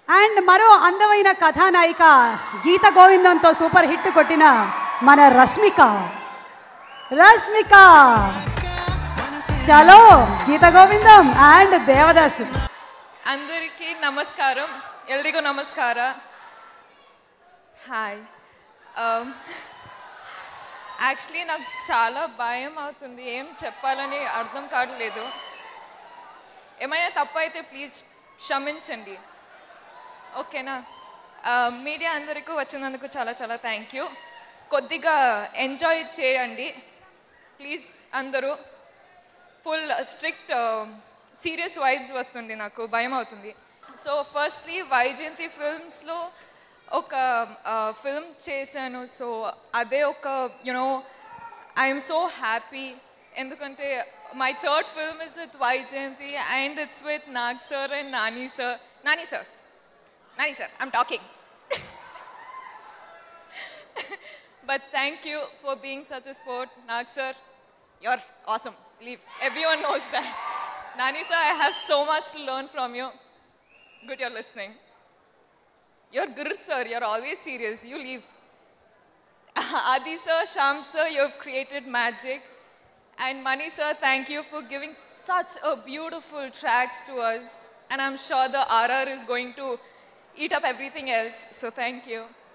And మరో అందమైన కథానాయిక గీత గోవిందంతో సూపర్ హిట్ కొట్టిన మన రష్మిక. చలో గీత గోవిందం అండ్ దేవదాసు. అందరికీ నమస్కారం, ఎల్లరిಗೂ నమస్ಕಾರ. హాయ్. యాక్చువల్లీ నాకు చాలా భయం అవుతుంది, ఏం చెప్పాలని అర్థం కావట్లేదు. ఏమైనా తప్పు అయితే ప్లీజ్ క్షమించండి, ఓకేనా? మీడియా అందరికీ వచ్చినందుకు చాలా చాలా థ్యాంక్ యూ. కొద్దిగా ఎంజాయ్ చేయండి ప్లీజ్. అందరూ ఫుల్ స్ట్రిక్ట్ సీరియస్ వైబ్స్ వస్తుంది, నాకు భయం అవుతుంది. సో ఫస్ట్లీ వైజయంతి ఫిల్మ్స్లో ఒక ఫిల్మ్ చేశాను. సో అదే ఒక ఐఎమ్ సో హ్యాపీ, ఎందుకంటే my third film is with Vyjayanthi and it's with Nag sir and Nani sir. Nani sir, I'm talking. But thank you for being such a sport. Nag sir, you're awesome. Leave. Everyone knows that. Nani sir, I have so much to learn from you. Good you're listening. You're good sir, you're always serious. You leave. Adi sir, Sham sir, you've created magic. And Mani sir, thank you for giving such a beautiful tracks to us. And I'm sure the RR is going to eat up everything else. So thank you.